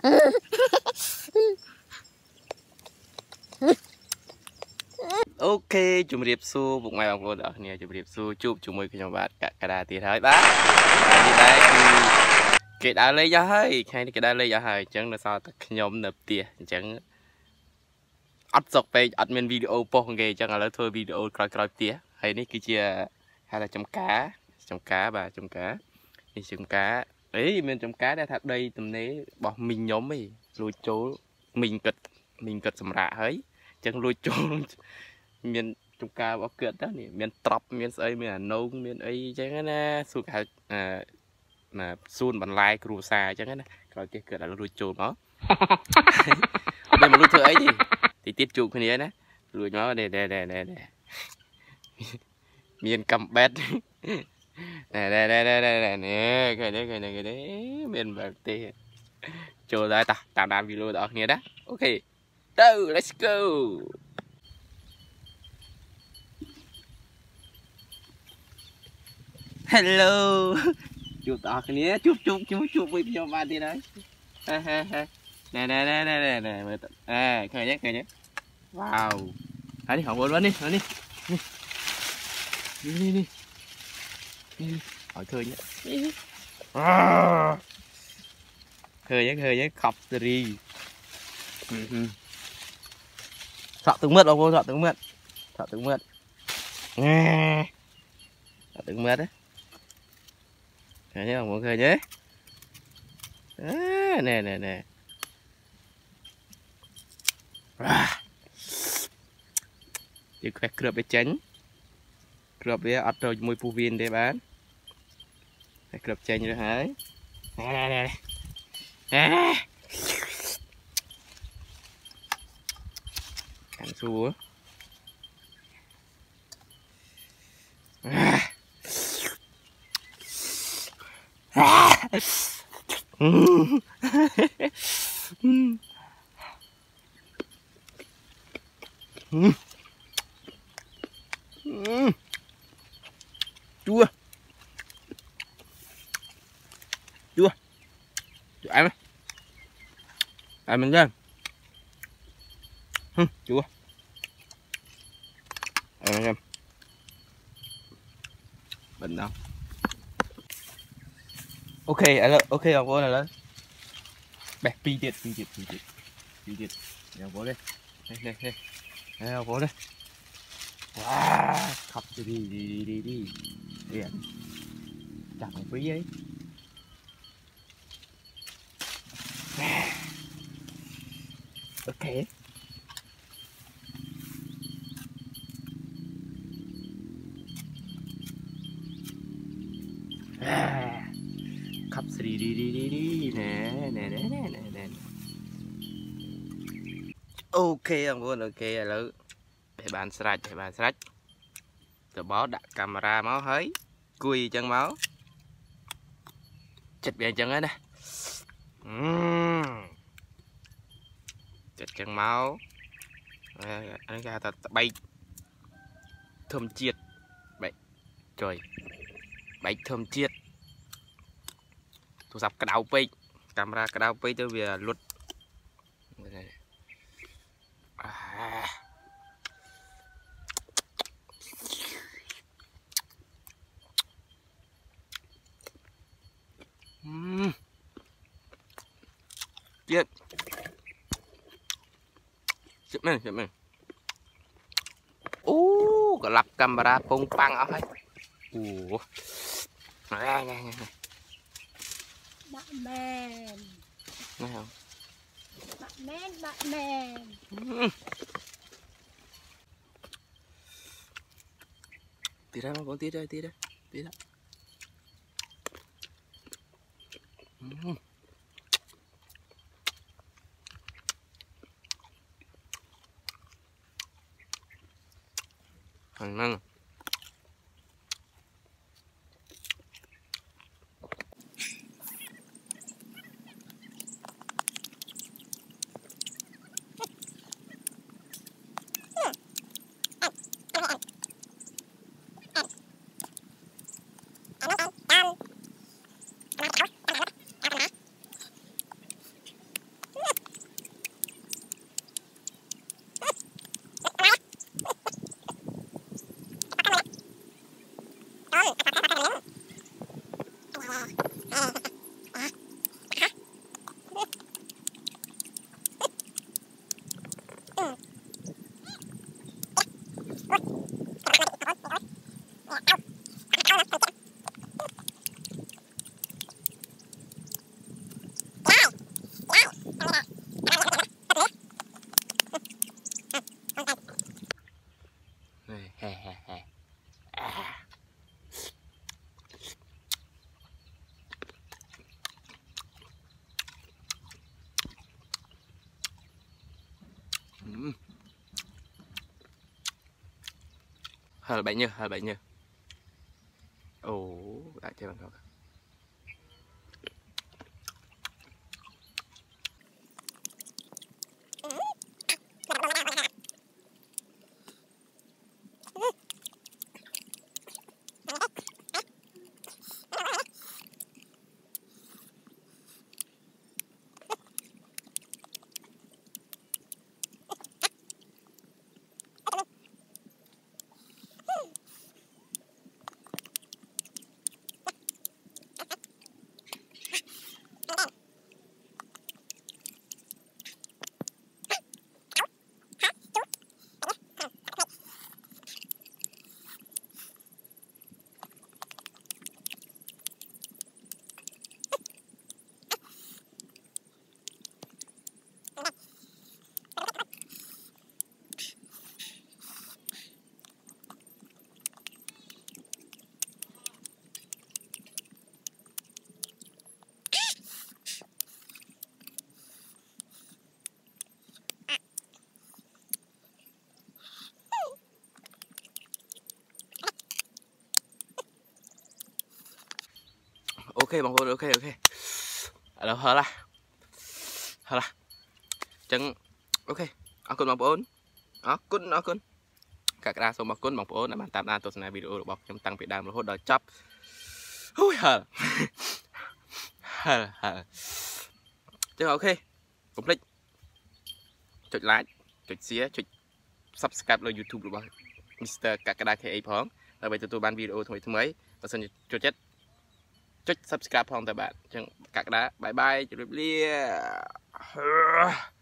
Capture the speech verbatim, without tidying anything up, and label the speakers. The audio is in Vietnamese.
Speaker 1: ok chụp điệp xu bụng mày bằng vô đỡ nè chụp điệp xu chụp chụp mười cái nhóm bạn cả cả đà tiền hơi bác đi đây cái đá lấy giá hơi hay cái đá lấy giá hơi chẳng là sao nhóm nộp tiền chẳng ắt dọc về admin video po nghề chẳng là thôi video coi coi tiền hay ní cái chia hay là trong cá trong cá bà trong cá đi trong cá ấy mình trong cá đã thật đây tầm đấy bỏ mình nhóm ấy lùi chỗ mình kịch mình kịch sầm rạ ấy chẳng lùi chỗ miền trong cá bỏ kịch đó nè miền trọc miền ấy miền nông miền ấy chẳng á suốt cả à mà xuân bàn lai cù sa chẳng á rồi cái kịch là lùi chỗ nó bên mà lùi thừa ấy gì thì tiết chụp cái này nè lùi nó đây đây đây đây miền cầm bét nè đây đây đây đây nè cái đấy cái này cái đấy miền bạc tê chờ lại ta tạo đàn video đó nghe đó ok đâu let's go hello chụp tao cái này chụp chụp chụp chụp với nhau bạn đi đấy ha ha ha nè nè nè nè nè nè à cái nhé cái nhé wow hãy đi học luôn luôn đi đi đi đi đi đi hỏi khơi nhé khơi nhé khơi nhé khóc đi sợ từng mượt không cô sợ từng mượt sợ từng mượt sợ từng mượt đấy khơi nhé không khơi nhé nè nè nè thì phải cướp để tránh cướp để ở trong môi phù viên để bán phải cướp tránh rồi hả nè nè nè nè cắn xù chua chua chua ăn ăn mình ra chua ăn em bình đâu ok anh ok ông vô này lên bè pi tiệt pi tiệt pi tiệt pi tiệt ông vô đây đây đây đây đây ông vô đây wow khóc đi đi đi đi đi đi chẳng phí ấy ok khóc đi đi đi đi đi nè nè nè nè nè nè ok ông vô ok rồi để bàn sạch để bàn sạch từ bó đặt camera máu hơi cùi chân máu chật về chân ấy nè chật chân máu anh ra ta bay thơm chiết bay trời bay thơm chiết thu sập cái đầu pi camera cái đầu pi tới về luật à. Uhm. Chết chết mình chết mình ô cả lắp camera bông băng ở đây ủa nè nè nè
Speaker 2: bạn mèn
Speaker 1: nghe không
Speaker 2: bạn mèn bạn mèn
Speaker 1: tí ra nó có tí đây tí đây tí đây hàng năng hờ bảy nhớ hờ bảy nhớ ồ đại chơi bằng thôi ok bằng ok ok rồi hờ là hờ là chẳng ok ở con bằng bốn ở con ở con các đa số bằng con bằng bốn là bạn tạm đan tôi sẽ video được bọc trong tăng việt nam rồi hốt đòi chấp ui hờ hờ hờ chứ ok complete chụp like chụp share chụp subscribe lên YouTube được bọc Mister Kakada K A ផងដើម្បីទទួលបានវីដេអូថ្មីថ្មីបើសិនជាចូលចិត្តចុច subscribe ផងតើបាទអញ្ចឹងកាក់ដាបាយបាយជម្រាបលា